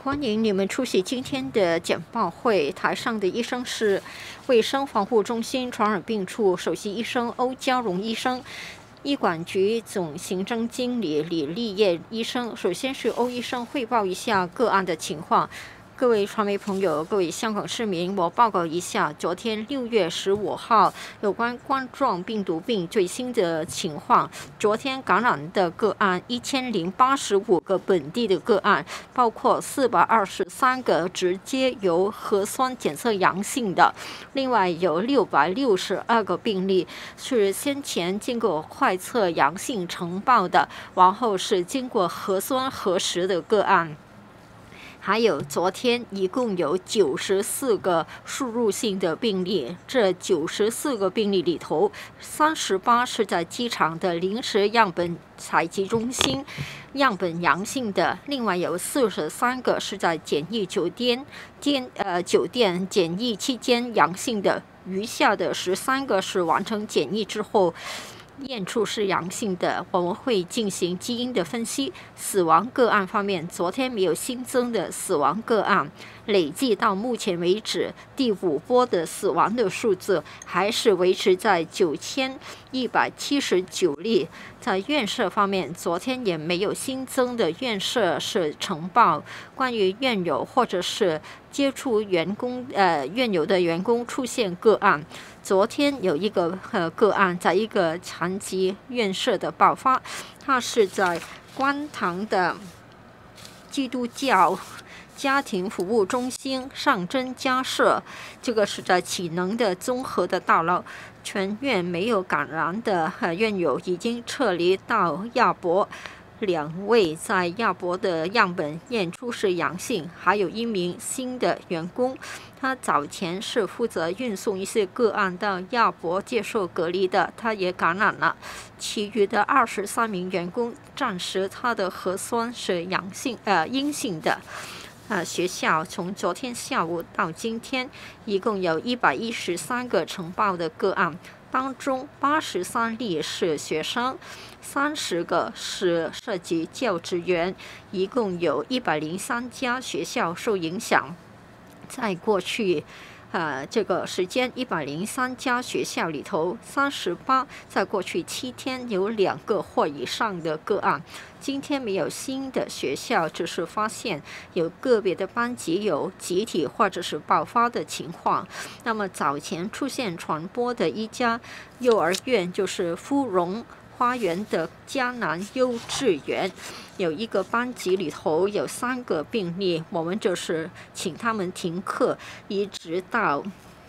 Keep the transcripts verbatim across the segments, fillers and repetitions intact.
欢迎你们出席今天的简报会。台上的医生是卫生防护中心传染病处首席医生欧家荣医生，医管局总行政经理李立业医生。首先是欧医生汇报一下个案的情况。各位传媒朋友，各位香港市民，我报告一下昨天六月十五号有关冠状病毒病最新的情况。昨天感染的个案一千零八十五个本地的个案，包括四百二十三个直接由核酸检测阳性的，另外有六百六十二个病例是先前经过快测阳性呈报的，然后是经过核酸核实的个案。还有昨天一共有九十四个输入性的病例，这九十四个病例里头，三十八是在机场的临时样本采集中心样本阳性的，另外有四十三个是在检疫酒店监呃酒店检疫期间阳性的，余下的十三个是完成检疫之后验出是阳性的，我们会进行基因的分析。死亡个案方面，昨天没有新增的死亡个案，累计到目前为止，第五波的死亡的数字还是维持在九千一百七十九例。在院舍方面，昨天也没有新增的院舍是呈报关于院友或者是接触员工呃院友的员工出现个案。昨天有一个呃个案在一个残疾院舍的爆发，它是在观塘的基督教家庭服务中心上真家舍，这个是在启能的综合的大楼，全院没有感染的呃院友已经撤离到亚博。两位在亚博的样本验出是阳性，还有一名新的员工，他早前是负责运送一些个案到亚博接受隔离的，他也感染了。其余的二十三名员工暂时他的核酸是阳性呃阴性的。呃，学校从昨天下午到今天，一共有一百一十三个呈报的个案，当中八十三例是学生，三十个是涉及教职员，一共有一百零三家学校受影响。在过去呃，这个时间一百零三家学校里头，三十八在过去七天有两个或以上的个案。今天没有新的学校，只是发现有个别的班级有集体或者是爆发的情况。那么早前出现传播的一家幼儿园就是芙蓉花园的迦南幼稚园，有一个班级里头有三个病例，我们就是请他们停课，一直到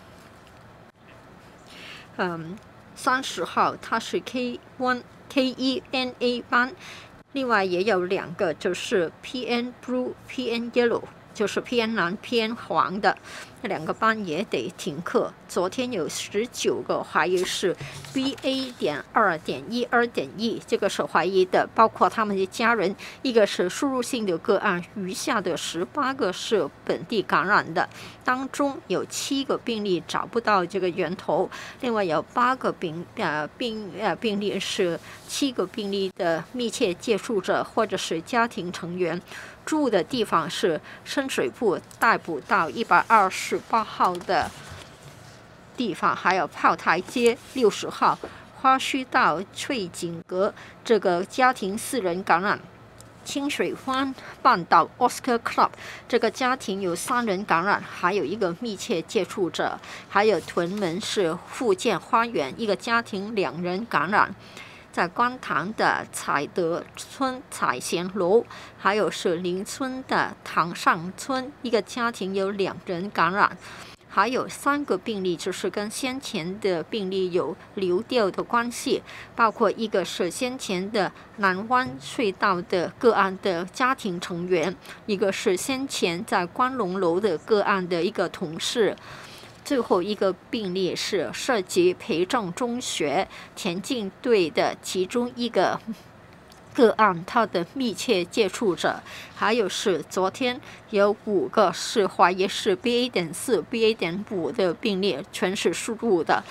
嗯三十号，它是 K 一 K 一 N A 班，另外也有两个就是 P N Blue、P N Yellow， 就是偏蓝偏黄的。那两个班也得停课。昨天有十九个怀疑是 B A 点二点一二点一，这个是怀疑的，包括他们的家人，一个是输入性的个案，余下的十八个是本地感染的，当中有七个病例找不到这个源头，另外有八个病呃病呃病例是七个病例的密切接触者或者是家庭成员。住的地方是深水埗逮捕到一百二十八号的地方，还有炮台街六十号、花墟道翠景阁这个家庭四人感染。清水湾半岛 Oscar Club 这个家庭有三人感染，还有一个密切接触者。还有屯门市富建花园一个家庭两人感染。在观塘的彩德村彩贤楼，还有是林村的塘上村一个家庭有两人感染，还有三个病例就是跟先前的病例有流调的关系，包括一个是先前的南湾隧道的个案的家庭成员，一个是先前在关龙楼的个案的一个同事。最后一个病例是涉及培正中学田径队的其中一个个案，他的密切接触者。还有是昨天有五个是怀疑是 B A 点四、B A 点五的病例，全是输入的。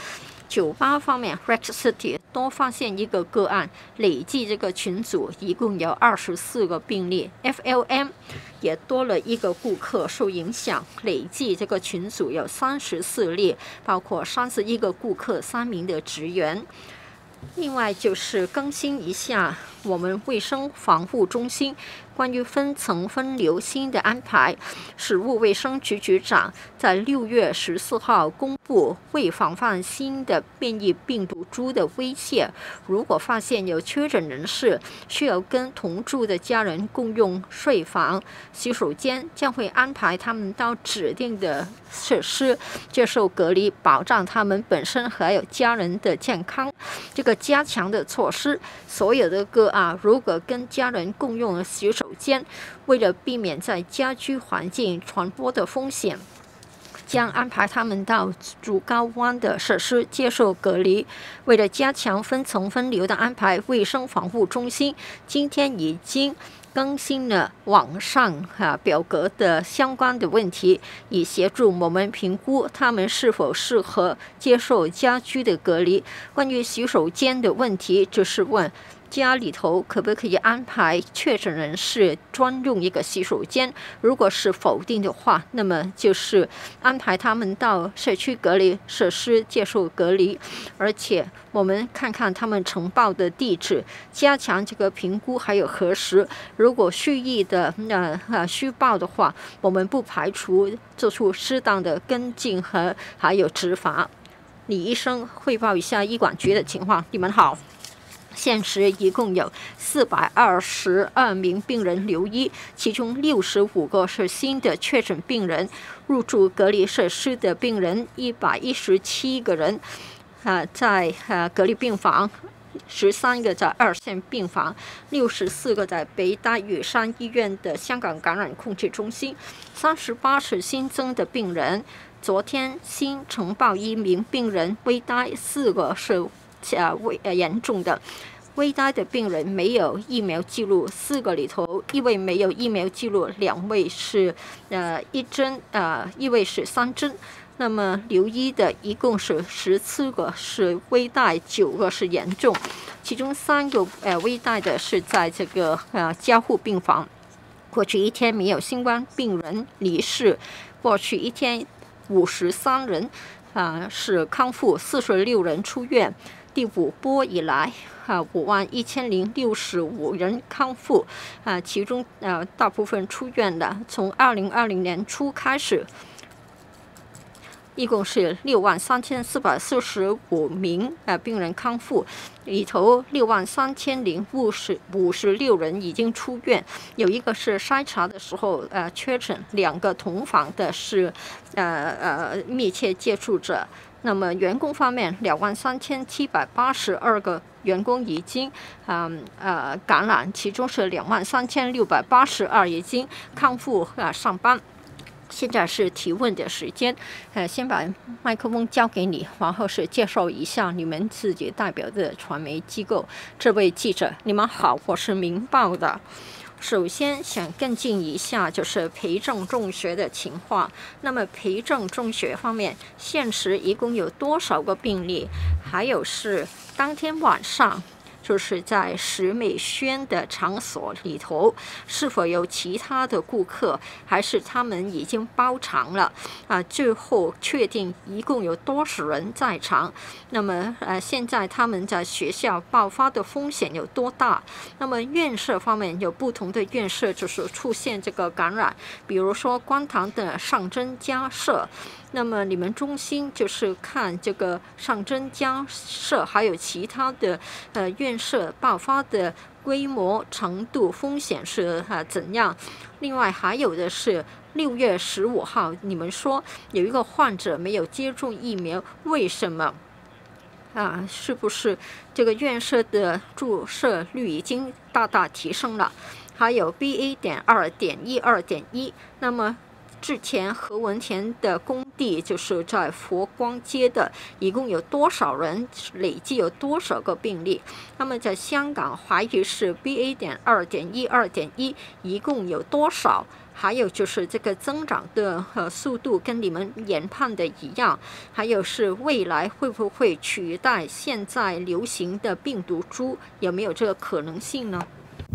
酒吧方面 ，Rex City 多发现一个个案，累计这个群组一共有二十四个病例。F L M 也多了一个顾客受影响，累计这个群组有三十四例，包括三十一个顾客、三名的职员。另外就是更新一下我们卫生防护中心关于分层分流新的安排。食物卫生局局长在六月十四号公布，为防范新的变异病毒株的威胁，如果发现有确诊人士需要跟同住的家人共用睡房、洗手间，将会安排他们到指定的设施接受隔离，保障他们本身还有家人的健康。这个加强的措施，所有的个案如果跟家人共用洗手间，为了避免在家居环境传播的风险，将安排他们到竹篙湾的设施接受隔离。为了加强分层分流的安排，卫生防护中心今天已经更新了网上啊表格的相关的问题，以协助我们评估他们是否适合接受家居的隔离。关于洗手间的问题，就是问家里头可不可以安排确诊人士专用一个洗手间？如果是否定的话，那么就是安排他们到社区隔离设施接受隔离。而且我们看看他们呈报的地址，加强这个评估还有核实。如果蓄意的呃呃虚报的话，我们不排除做出适当的跟进和还有执法。李医生汇报一下医管局的情况。你们好。现时一共有四百二十二名病人留医，其中六十五个是新的确诊病人，入住隔离设施的病人一百一十七个人，啊、呃，在呃隔离病房，十三个在二线病房，六十四个在北大屿山医院的香港感染控制中心，三十八是新增的病人。昨天新呈报一名病人危殆，四个是呃危呃严重的。危殆的病人没有疫苗记录，四个里头一位没有疫苗记录，两位是呃一针，呃一位是三针。那么留医的一共是十四个是危殆，九个是严重，其中三个呃危殆的是在这个呃加护病房。过去一天没有新冠病人离世，过去一天五十三人啊、呃、是康复，四十六人出院。第五波以来，啊，五万一千零六十五人康复，啊，其中呃大部分出院的，从二零二零年初开始，一共是六万三千四百四十五名啊病人康复，里头六万三千零五十五十六人已经出院，有一个是筛查的时候呃确诊，两个同房的是呃呃密切接触者。那么员工方面，两万三千七百八十二个员工已经嗯 呃, 呃感染，其中是两万三千六百八十二已经康复啊、呃、上班。现在是提问的时间，呃，先把麦克风交给你，然后是介绍一下你们自己代表的传媒机构。这位记者，你们好，我是《明报》的。首先想跟进一下就是培正中学的情况。那么培正中学方面，现时一共有多少个病例？还有是当天晚上，就是在石美轩的场所里头，是否有其他的顾客，还是他们已经包场了？啊，最后确定一共有多少人在场？那么呃，现在他们在学校爆发的风险有多大？那么院舍方面有不同的院舍就是出现这个感染，比如说观塘的上真家舍。那么你们中心就是看这个上真家舍，还有其他的呃院舍爆发的规模、程度、风险是啊怎样？另外还有的是六月十五号，你们说有一个患者没有接种疫苗，为什么？啊，是不是这个院舍的注射率已经大大提升了？还有 B A 点二点一二点一，那么之前何文田的工地就是在佛光街的，一共有多少人？累计有多少个病例？那么在香港怀疑是 B A 点二点一二点一，一共有多少？ 还有就是这个增长的呃速度跟你们研判的一样，还有是未来会不会取代现在流行的病毒株，有没有这个可能性呢？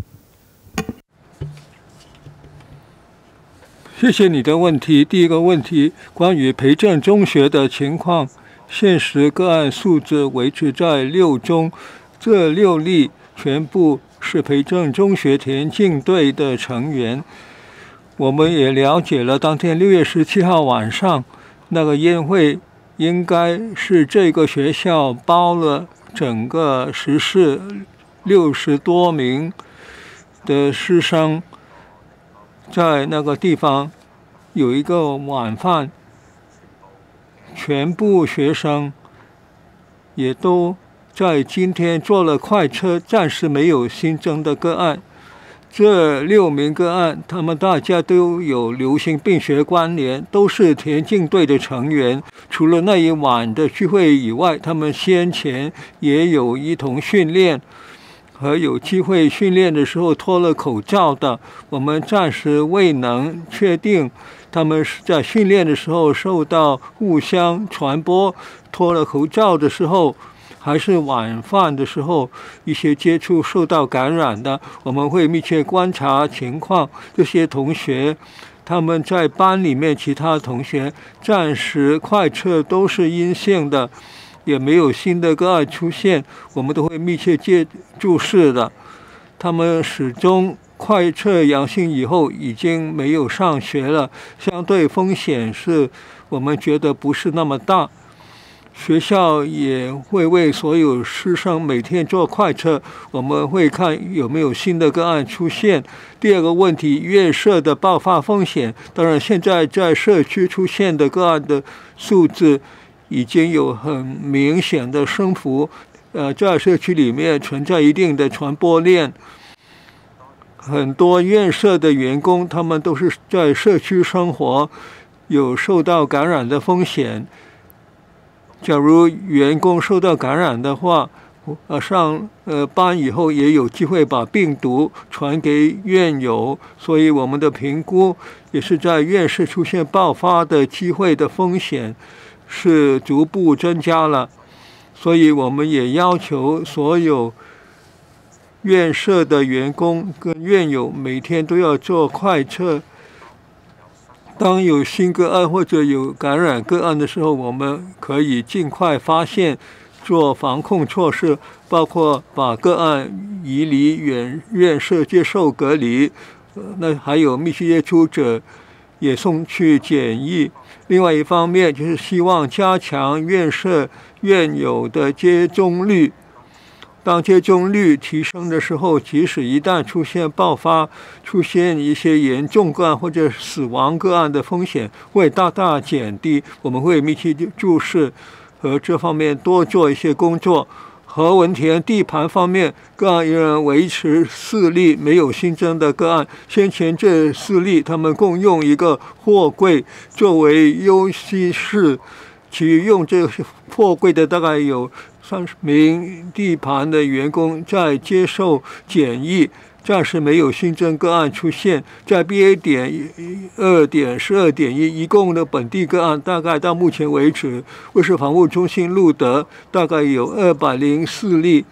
谢谢你的问题。第一个问题，关于培正中学的情况，现时个案数字维持在六宗，这六例全部是培正中学田径队的成员。我们也了解了，当天六月十七号晚上那个宴会，应该是这个学校包了整个十四六十多名的师生，在那个地方有一个晚饭，全部学生也都在今天坐了快车，暂时没有新增的个案。这六名个案，他们大家都有流行病学关联，都是田径队的成员。除了那一晚的聚会以外，他们先前也有一同训练，和有机会训练的时候脱了口罩的，我们暂时未能确定他们是在训练的时候受到互相传播，脱了口罩的时候，还是晚饭的时候一些接触受到感染的。我们会密切观察情况。这些同学他们在班里面，其他同学暂时快测都是阴性的，也没有新的个案出现，我们都会密切接注视的。他们始终快测阳性以后已经没有上学了，相对风险是我们觉得不是那么大。学校也会为所有师生每天做快测，我们会看有没有新的个案出现。第二个问题，院舍的爆发风险，当然现在在社区出现的个案的数字已经有很明显的升幅，呃，在社区里面存在一定的传播链。很多院舍的员工，他们都是在社区生活，有受到感染的风险。假如员工受到感染的话，呃，上呃班以后也有机会把病毒传给院友，所以我们的评估也是在院室出现爆发的机会的风险是逐步增加了，所以我们也要求所有院舍的员工跟院友每天都要做快测。当有新个案或者有感染个案的时候，我们可以尽快发现，做防控措施，包括把个案移离院院舍接受隔离，呃、那还有密切接触者也送去检疫。另外一方面，就是希望加强院舍院友的接种率。当接种率提升的时候，即使一旦出现爆发、出现一些严重个案或者死亡个案的风险会大大减低。我们会密切注视和这方面多做一些工作。何文田地盘方面，个案仍然维持四例没有新增的个案。先前这四例，他们共用一个货柜作为休息室，其余用这个货柜的大概有三十名地盘的员工在接受检疫，暂时没有新增个案出现。在 B A 点二点十二点一，一共的本地个案大概到目前为止，卫生防护中心录得大概有二百零四例。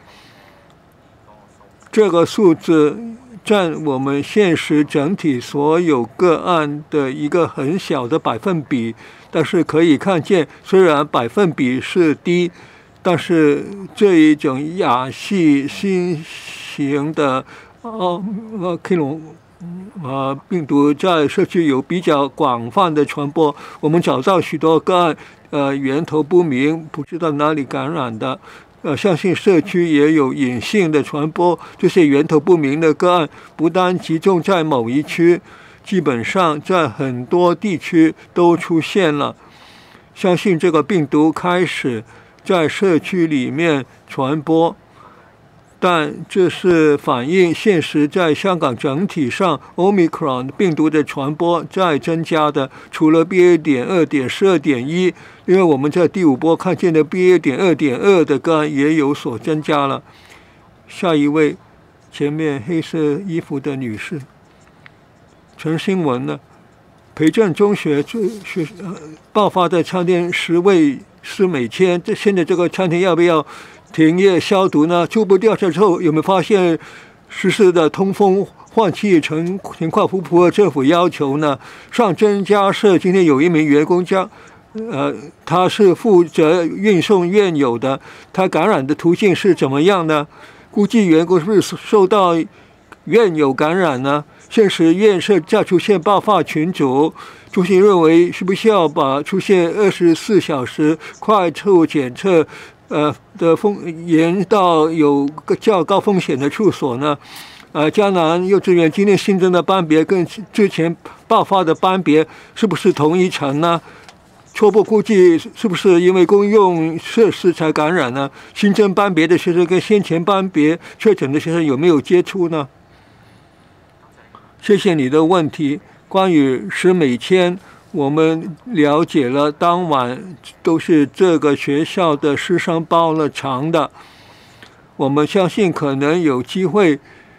这个数字占我们现时整体所有个案的一个很小的百分比，但是可以看见，虽然百分比是低，但是这一种亚系新型的哦呃 K 龙呃病毒在社区有比较广泛的传播。我们找到许多个案，呃源头不明，不知道哪里感染的。呃，相信社区也有隐性的传播。这些源头不明的个案不单集中在某一区，基本上在很多地区都出现了。相信这个病毒开始在社区里面传播，但这是反映现实在香港整体上 Omicron 病毒的传播在增加的。除了 B A 点二点十二点一，因为我们在第五波看见的 B A 点二点二的个案也有所增加了。下一位，前面黑色衣服的女士。 陈新闻呢，培正中学最学呃爆发的餐厅十位施美谦，这现在这个餐厅要不要停业消毒呢？初步调查之后，有没有发现实施的通风换气情情况符合政府要求呢？上真家社今天有一名员工将。呃，他是负责运送院友的，他感染的途径是怎么样呢？估计员工是不是受到院友感染呢？现时院舍再出现爆发群组，中心认为需不需要把出现二十四小时快速检测呃的风延到有个较高风险的处所呢？呃，江南幼稚园今天新增的班别跟之前爆发的班别是不是同一层呢？初步估计是不是因为公用设施才感染呢？新增班别的学生跟先前班别确诊的学生有没有接触呢？谢谢你的问题。关于施美谦，我们了解了，当晚都是这个学校的师生包了场的。我们相信可能有机会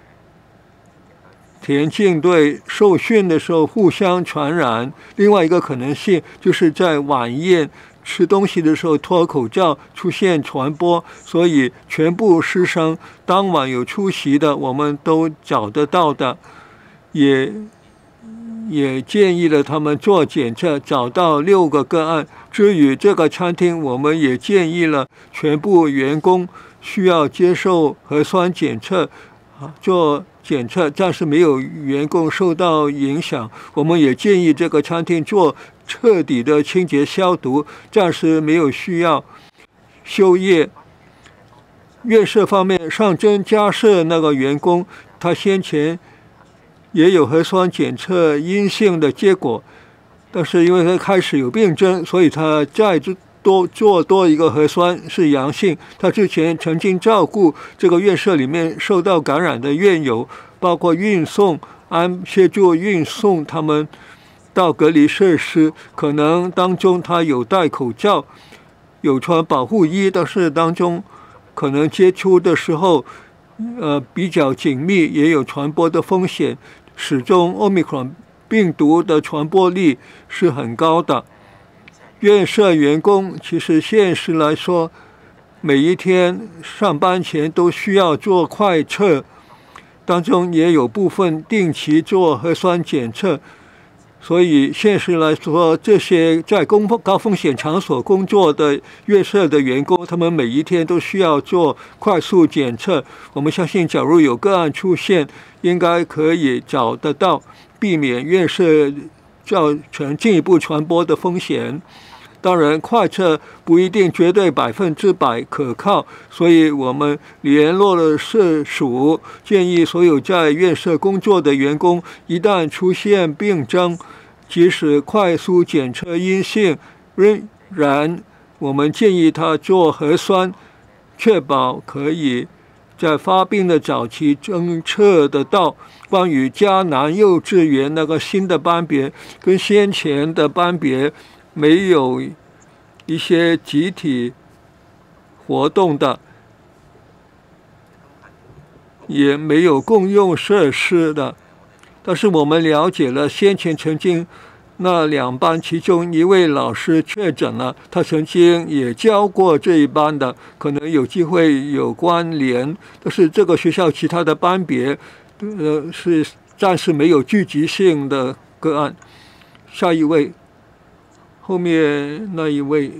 田径队受训的时候互相传染，另外一个可能性就是在晚宴吃东西的时候脱口罩出现传播，所以全部师生当晚有出席的我们都找得到的，也也建议了他们做检测，找到六个个案。至于这个餐厅，我们也建议了全部员工需要接受核酸检测啊，做检测，暂时没有员工受到影响。我们也建议这个餐厅做彻底的清洁消毒，暂时没有需要休业。院舍方面，上真家社那个员工，他先前也有核酸检测阴性的结果，但是因为他开始有病症，所以他再多做多一个核酸是阳性。他之前曾经照顾这个院舍里面受到感染的院友，包括运送、安协助运送他们到隔离设施，可能当中他有戴口罩，有穿保护衣，但是当中可能接触的时候，呃比较紧密，也有传播的风险。始终 Omicron 病毒的传播力是很高的。院舍员工其实现实来说，每一天上班前都需要做快测，当中也有部分定期做核酸检测，所以现实来说，这些在公高风险场所工作的院舍的员工，他们每一天都需要做快速检测。我们相信，假如有个案出现，应该可以找得到，避免院舍造成进一步传播的风险。当然，快测不一定绝对百分之百可靠，所以我们联络了社署，建议所有在院舍工作的员工，一旦出现病症，即使快速检测阴性，仍然我们建议他做核酸，确保可以在发病的早期侦测得到。关于嘉南幼稚园那个新的班别，跟先前的班别没有一些集体活动的，也没有共用设施的，但是我们了解了先前曾经那两班其中一位老师确诊了，他曾经也教过这一班的，可能有机会有关联，但是这个学校其他的班别呃是暂时没有聚集性的个案。下一位，后面那一位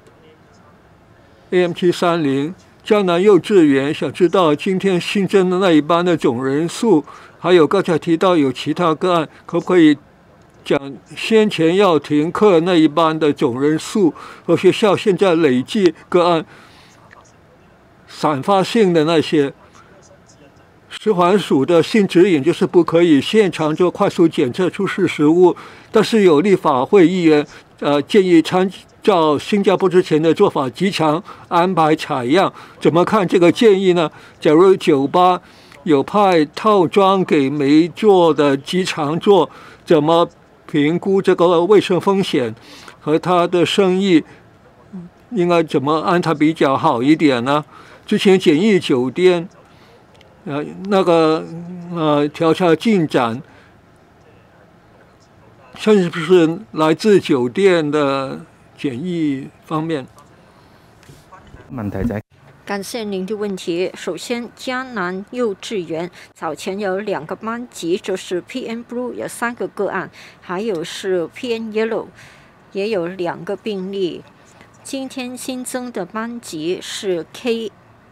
A M 七三零江南幼稚园，想知道今天新增的那一班的总人数，还有刚才提到有其他个案，可不可以讲先前要停课那一班的总人数和学校现在累计个案散发性的那些？食环署的新指引就是不可以现场做快速检测出示食物，但是有立法会议员呃建议参照新加坡之前的做法，即场安排采样。怎么看这个建议呢？假如酒吧有派套装给没做的即场做，怎么评估这个卫生风险和他的生意应该怎么安排比较好一点呢？之前检疫酒店呃那个呃调查进展是不是来自酒店的检疫方面？ 問題就係。 感谢您的问题。首先，江南幼稚园早前有两个班级，就是 P N Blue 有三个个案，还有是 P N Yellow 也有两个病例。今天新增的班级是 K 一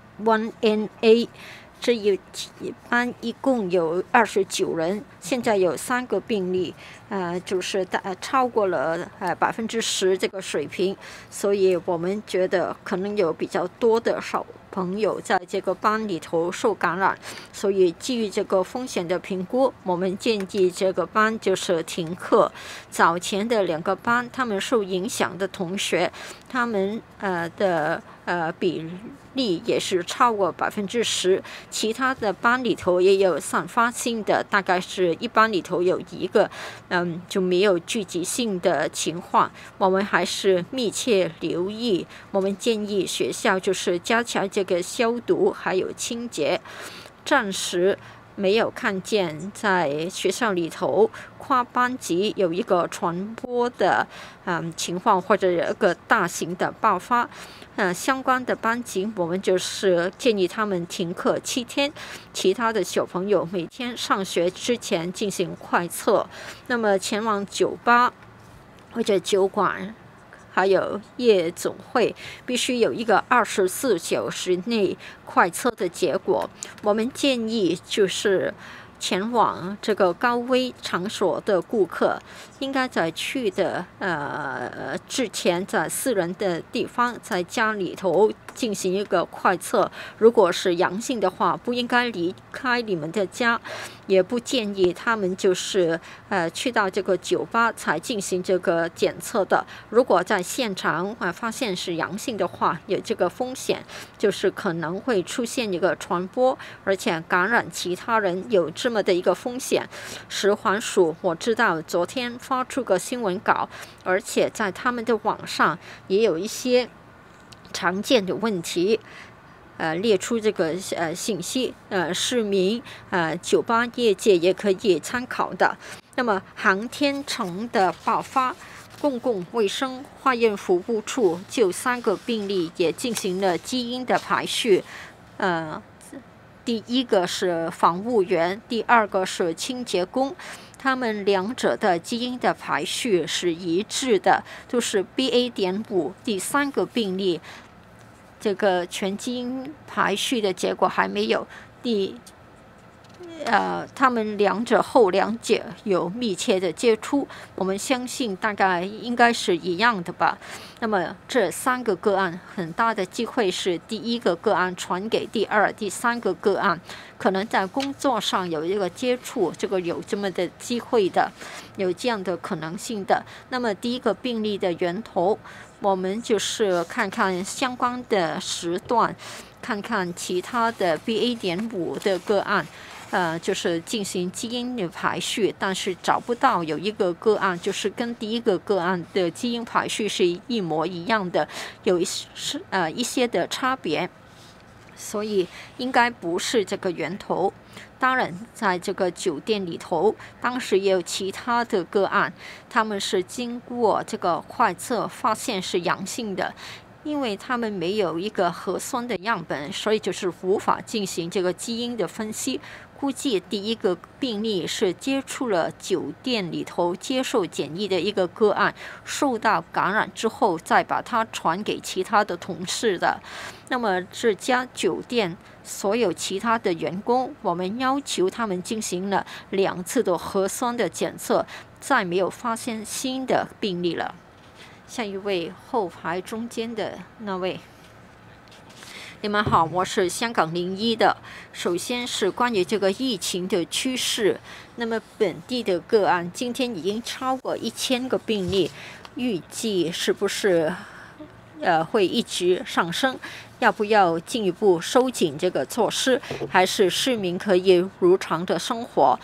N A。这一班一共有二十九人，现在有三个病例，呃，就是大超过了呃百分之十这个水平，所以我们觉得可能有比较多的小朋友在这个班里头受感染，所以基于这个风险的评估，我们建议这个班就是停课。早前的两个班，他们受影响的同学，他们呃的呃比例也是超过百分之十，其他的班里头也有散发性的，大概是一班里头有一个，嗯，就没有聚集性的情况。我们还是密切留意，我们建议学校就是加强这个消毒还有清洁。暂时没有看见在学校里头跨班级有一个传播的嗯情况，或者有一个大型的爆发。呃，相关的班级我们就是建议他们停课七天，其他的小朋友每天上学之前进行快测。那么前往酒吧或者酒馆还有夜总会必须有一个二十四小时内快测的结果。我们建议就是前往这个高危场所的顾客，应该在去的呃之前，在私人的地方，在家里头进行一个快测。如果是阳性的话，不应该离开你们的家，也不建议他们就是呃去到这个酒吧才进行这个检测的。如果在现场啊发现是阳性的话，有这个风险，就是可能会出现一个传播，而且感染其他人，有这么的一个风险。食环署我知道昨天发出个新闻稿，而且在他们的网上也有一些常见的问题。呃，列出这个呃信息，呃，市民、呃，酒吧业界也可以参考的。那么，航天城的爆发，公共卫生化验服务处就三个病例也进行了基因的排序，呃，第一个是防务员，第二个是清洁工。他们两者的基因的排序是一致的，都是 B A 点五。第三个病例，这个全基因排序的结果还没有。第，呃，他们两者后两者有密切的接触，我们相信大概应该是一样的吧。那么这三个个案很大的机会是第一个个案传给第二、第三个个案，可能在工作上有一个接触，这个有这么的机会的，有这样的可能性的。那么第一个病例的源头，我们就是看看相关的时段，看看其他的 B A 点五的个案。呃，就是进行基因的排序，但是找不到有一个个案就是跟第一个个案的基因排序是一模一样的，有一些呃一些的差别，所以应该不是这个源头。当然，在这个酒店里头，当时也有其他的个案，他们是经过这个快测发现是阳性的。因为他们没有一个核酸的样本，所以就是无法进行这个基因的分析。估计第一个病例是接触了酒店里头接受检疫的一个个案，受到感染之后再把它传给其他的同事的。那么这家酒店所有其他的员工，我们要求他们进行了两次的核酸的检测，再没有发现新的病例了。下一位后排中间的那位，你们好，我是香港零一的。首先是关于这个疫情的趋势，那么本地的个案今天已经超过一千个病例，预计是不是呃会一直上升？要不要进一步收紧这个措施，还是市民可以如常的生活？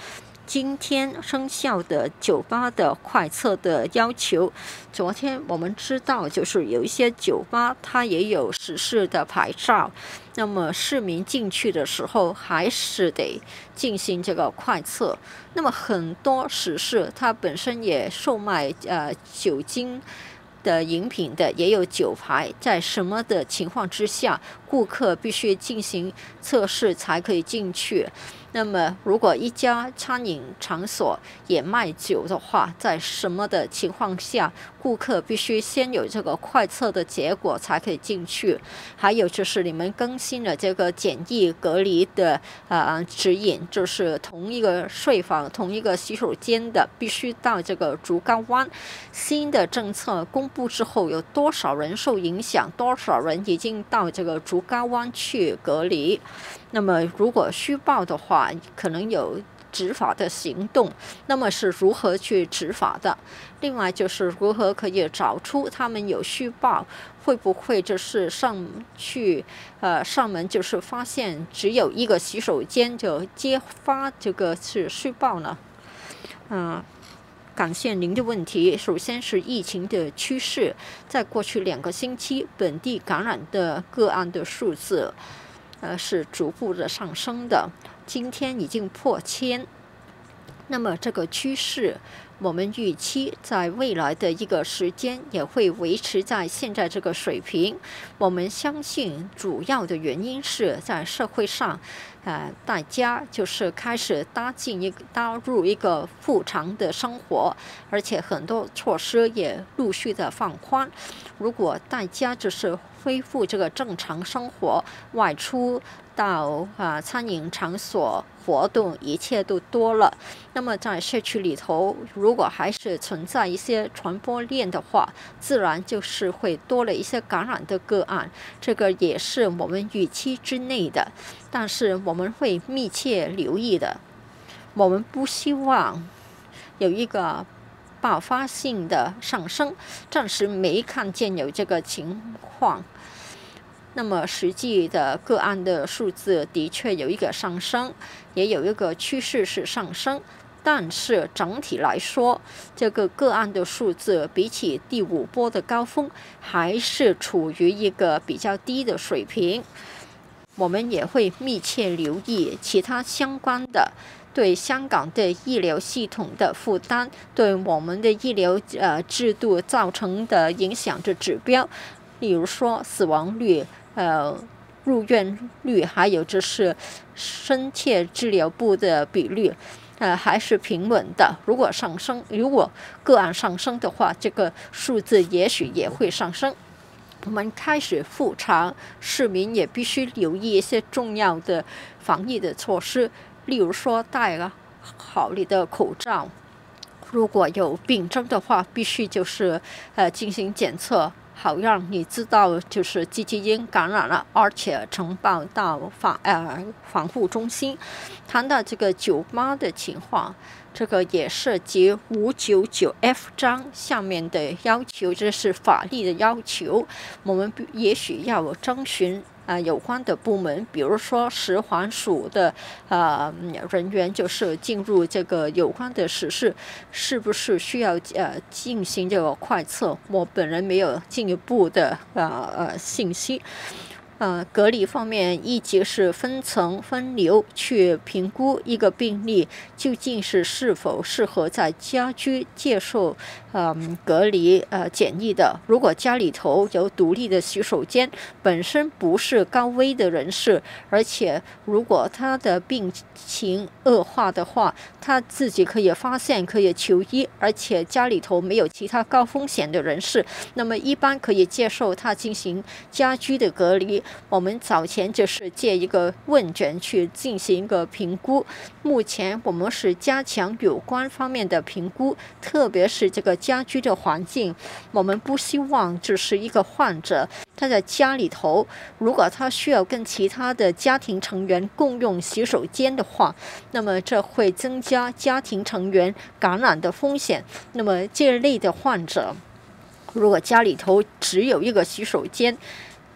今天生效的酒吧的快测的要求。昨天我们知道，就是有一些酒吧它也有实施的牌照，那么市民进去的时候还是得进行这个快测。那么很多食肆它本身也售卖呃酒精的饮品的，也有酒牌，在什么的情况之下，顾客必须进行测试才可以进去。那么如果一家餐饮场所也卖酒的话，在什么的情况下，顾客必须先有这个快测的结果才可以进去。还有就是你们更新了这个检疫隔离的呃指引，就是同一个睡房、同一个洗手间的必须到这个竹篙湾。新的政策公布之后，有多少人受影响，多少人已经到这个竹篙湾去隔离。那么如果虚报的话，可能有执法的行动，那么是如何去执法的？另外就是如何可以找出他们有虚报，会不会就是上去呃上门就是发现只有一个洗手间就揭发这个是虚报呢？嗯、呃。感谢您的问题。首先是疫情的趋势，在过去两个星期，本地感染的个案的数字，呃，是逐步的上升的，今天已经破千。那么这个趋势，我们预期在未来的一个时间也会维持在现在这个水平。我们相信主要的原因是在社会上，呃，大家就是开始搭进一搭入一个复常的生活，而且很多措施也陆续的放宽。如果大家就是恢复这个正常生活，外出到啊、呃、餐饮场所活动，一切都多了。那么在社区里头，如果还是存在一些传播链的话，自然就是会多了一些感染的个案，这个也是我们预期之内的。但是我们会密切留意的，我们不希望有一个爆发性的上升，暂时没看见有这个情况。那么实际的个案的数字的确有一个上升，也有一个趋势是上升，但是整体来说，这个个案的数字比起第五波的高峰还是处于一个比较低的水平。我们也会密切留意其他相关的对香港的医疗系统的负担，对我们的医疗呃制度造成的影响的指标，例如说死亡率、呃入院率，还有就是深切治疗部的比率，呃还是平稳的。如果上升，如果个案上升的话，这个数字也许也会上升。我们开始复常，市民也必须留意一些重要的防疫的措施，例如说戴好你的口罩，如果有病症的话，必须就是呃进行检测，好让你知道就是积极因感染了，而且呈报到防呃防护中心。谈到这个酒吧的情况，这个也涉及五九九 F 章下面的要求，这是法律的要求。我们也许要征询啊、呃、有关的部门，比如说食环署的呃人员，就是进入这个有关的实事，是不是需要呃进行这个快测？我本人没有进一步的呃呃信息。呃，隔离方面一直是分层分流去评估一个病例究竟是是否适合在家居接受呃隔离呃检疫的。如果家里头有独立的洗手间，本身不是高危的人士，而且如果他的病情恶化的话，他自己可以发现可以求医，而且家里头没有其他高风险的人士，那么一般可以接受他进行家居的隔离。我们早前就是借一个问卷去进行一个评估，目前我们是加强有关方面的评估，特别是这个家居的环境，我们不希望只是一个患者他在家里头，如果他需要跟其他的家庭成员共用洗手间的话，那么这会增加家庭成员感染的风险。那么这类的患者，如果家里头只有一个洗手间，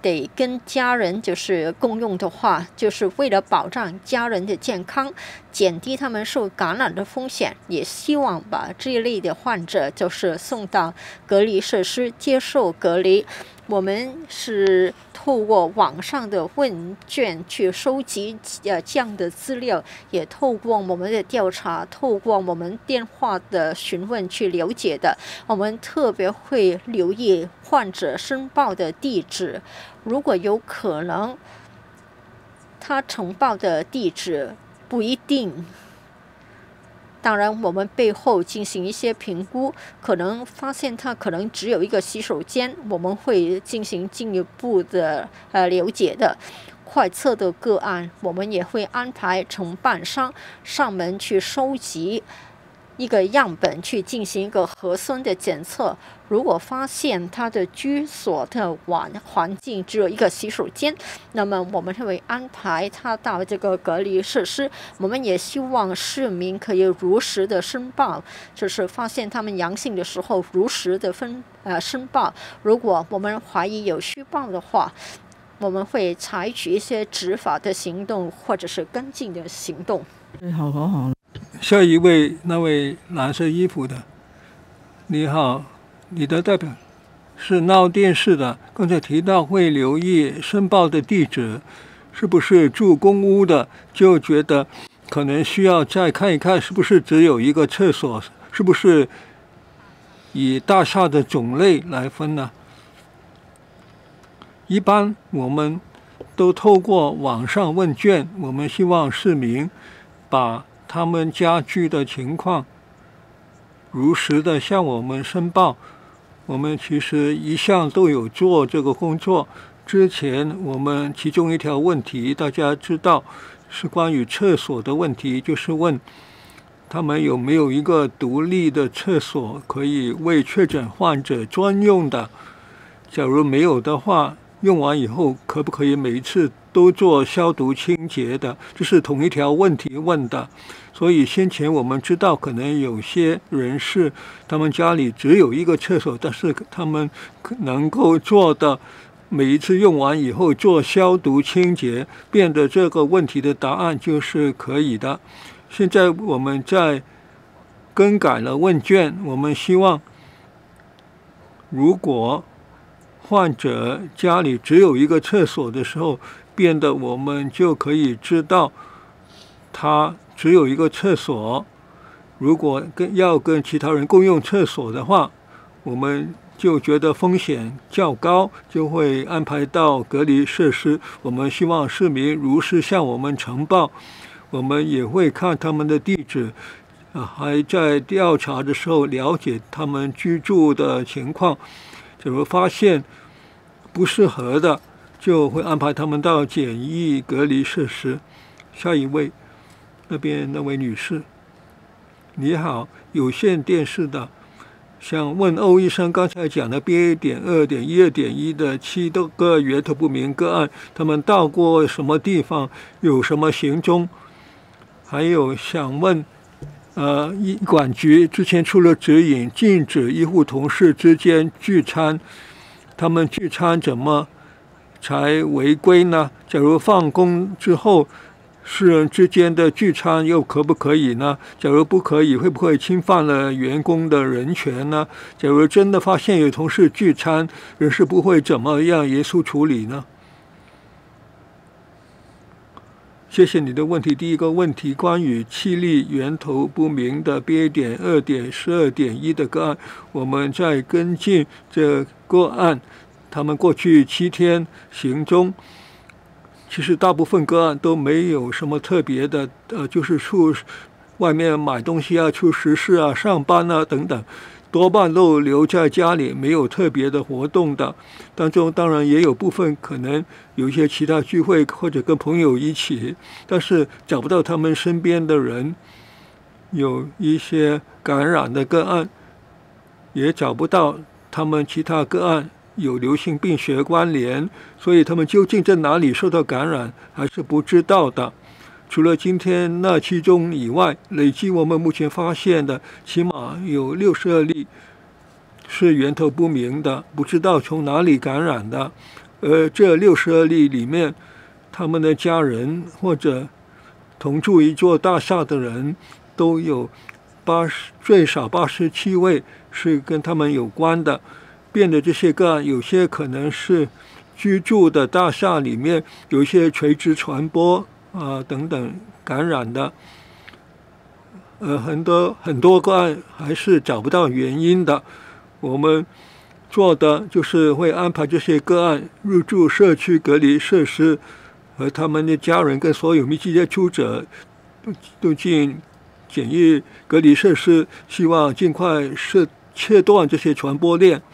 得跟家人就是共用的话，就是为了保障家人的健康，减低他们受感染的风险，也希望把这一类的患者就是送到隔离设施接受隔离。我们是透过网上的问卷去收集呃这样的资料，也透过我们的调查，透过我们电话的询问去了解的。我们特别会留意患者申报的地址，如果有可能，他呈报的地址不一定。当然，我们背后进行一些评估，可能发现它可能只有一个洗手间，我们会进行进一步的呃了解的。快测的个案，我们也会安排承办商上门去收集一个样本，去进行一个核酸的检测。如果发现他的居所的环环境只有一个洗手间，那么我们会安排他到这个隔离设施。我们也希望市民可以如实的申报，就是发现他们阳性的时候如实的分呃申报。如果我们怀疑有虚报的话，我们会采取一些执法的行动或者是跟进的行动。 最後嗰行。 下一位，那位蓝色衣服的，你好，你的代表是闹电视的，刚才提到会留意申报的地址，是不是住公屋的，就觉得可能需要再看一看，是不是只有一个厕所，是不是以大厦的种类来分呢？一般我们都透过网上问卷，我们希望市民把他们家居的情况如实的向我们申报。我们其实一向都有做这个工作。之前我们其中一条问题大家知道是关于厕所的问题，就是问他们有没有一个独立的厕所可以为确诊患者专用的。假如没有的话，用完以后可不可以每一次都做消毒清洁的？这是同一条问题问的。所以先前我们知道可能有些人士他们家里只有一个厕所，但是他们能够做的每一次用完以后做消毒清洁，变得这个问题的答案就是可以的。现在我们在更改了问卷，我们希望如果患者家里只有一个厕所的时候，变得我们就可以知道他只有一个厕所。如果跟要跟其他人共用厕所的话，我们就觉得风险较高，就会安排到隔离设施。我们希望市民如实向我们呈报，我们也会看他们的地址，啊，还在调查的时候了解他们居住的情况。假如发现不适合的，就会安排他们到检疫隔离设施。下一位，那边那位女士，你好，有线电视的，想问欧医生刚才讲的 B A 点二点一二点一的七个源头不明个案，他们到过什么地方，有什么行踪？还有想问呃，医管局之前出了指引，禁止医护同事之间聚餐，他们聚餐怎么才违规呢？假如放工之后，私人之间的聚餐又可不可以呢？假如不可以，会不会侵犯了员工的人权呢？假如真的发现有同事聚餐，人事部会怎么样严肃处理呢？谢谢你的问题。第一个问题，关于气力源头不明的 B A 点二点十二点一的个案，我们在跟进这个案，他们过去七天行踪，其实大部分个案都没有什么特别的，呃，就是出外面买东西啊、出实事啊、上班啊等等，多半都留在家里，没有特别的活动的。当中当然也有部分可能有一些其他聚会或者跟朋友一起，但是找不到他们身边的人，有一些感染的个案，也找不到他们其他个案有流行病学关联，所以他们究竟在哪里受到感染还是不知道的。除了今天那七宗以外，累计我们目前发现的起码有六十二例是源头不明的，不知道从哪里感染的， 而这六十二例里面，他们的家人或者同住一座大厦的人都有八十最少八十七位是跟他们有关的。变的这些个案，有些可能是居住的大厦里面有一些垂直传播啊、呃、等等感染的。呃，很多很多个案还是找不到原因的。我们做的就是会安排这些个案入住社区隔离设施，和他们的家人跟所有密切接触者都都进检疫隔离设施，希望尽快切切断这些传播链。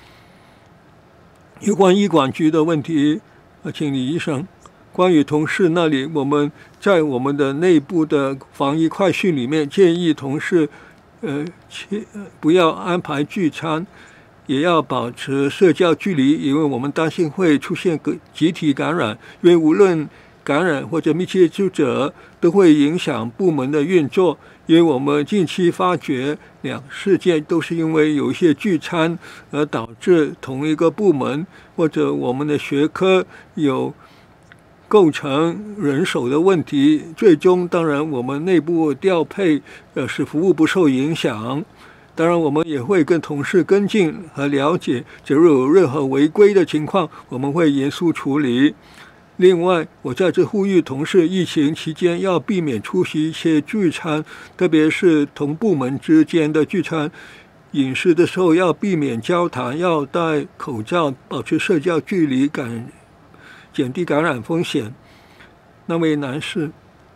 有关医管局的问题，请李医生。关于同事那里，我们在我们的内部的防疫快讯里面建议同事，呃，切不要安排聚餐，也要保持社交距离，因为我们担心会出现个集体感染，因为无论感染或者密切接触者都会影响部门的运作。因为我们近期发觉两事件都是因为有一些聚餐而导致同一个部门或者我们的学科有构成人手的问题，最终当然我们内部调配呃使服务不受影响。当然我们也会跟同事跟进和了解，假如有任何违规的情况，我们会严肃处理。另外，我在这呼吁同事，疫情期间要避免出席一些聚餐，特别是同部门之间的聚餐。饮食的时候要避免交谈，要戴口罩，保持社交距离，感减低感染风险。那位男士，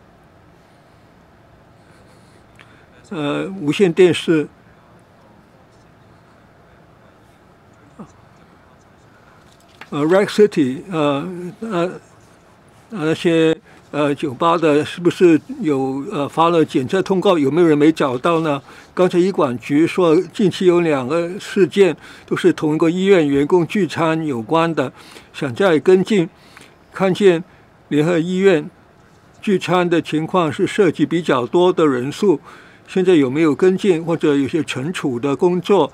呃，无线电视，呃 ，Rack City， 呃，呃。那些呃酒吧的是不是有呃发了检测通告？有没有人没找到呢？刚才医管局说近期有两个事件都是同一个医院员工聚餐有关的，想再跟进。看见联合医院聚餐的情况是涉及比较多的人数，现在有没有跟进或者有些惩处的工作，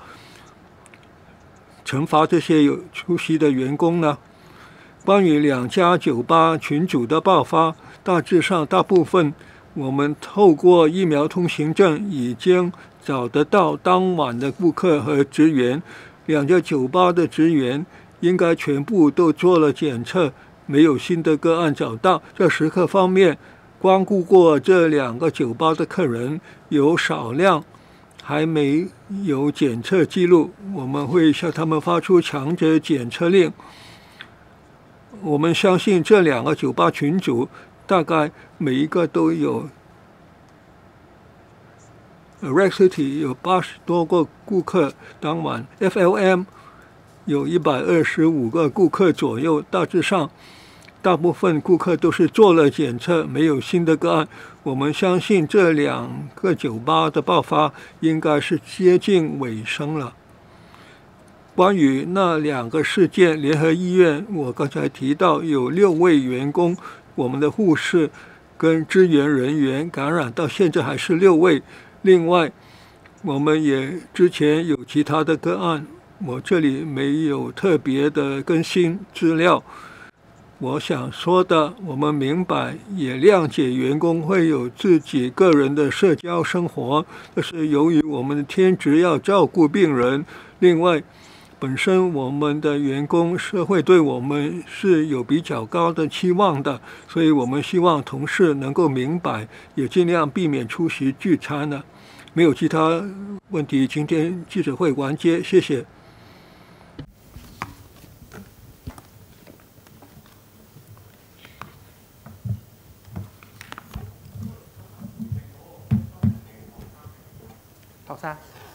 惩罚这些有出席的员工呢？关于两家酒吧群组的爆发，大致上大部分我们透过疫苗通行证已经找得到当晚的顾客和职员。两家酒吧的职员应该全部都做了检测，没有新的个案找到。在食客方面，光顾过这两个酒吧的客人有少量还没有检测记录，我们会向他们发出强制检测令。我们相信这两个酒吧群组大概每一个都有 Rack City 有八十多个顾客，当晚 F L M 有一百二十五个顾客左右。大致上大部分顾客都是做了检测，没有新的个案。我们相信这两个酒吧的爆发应该是接近尾声了。关于那两个事件，联合医院我刚才提到有六位员工，我们的护士跟支援人员感染，到现在还是六位。另外，我们也之前有其他的个案，我这里没有特别的更新资料。我想说的，我们明白也谅解员工会有自己个人的社交生活，但是由于我们的天职要照顾病人，另外本身我们的员工社会对我们是有比较高的期望的，所以我们希望同事能够明白，也尽量避免出席聚餐呢。没有其他问题，今天记者会完结，谢谢。 陶生。